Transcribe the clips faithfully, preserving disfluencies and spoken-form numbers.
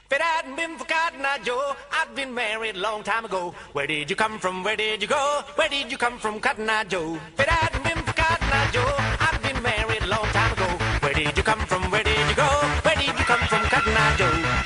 If it hadn't been for Cotton Eye Joe, I'd been married a long time ago. Where did you come from? Where did you go? Where did you come from, Cotton Eye Joe? If it hadn't been for Cotton Eye Joe, I'd been married a long time ago. Where did you come from? Where did you go? Where did you come from, Cotton Eye Joe?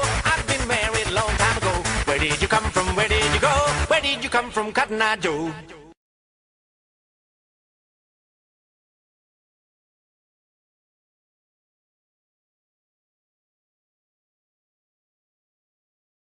Where did you come from? Where did you go? Where did you come from, Cotton Eye Joe?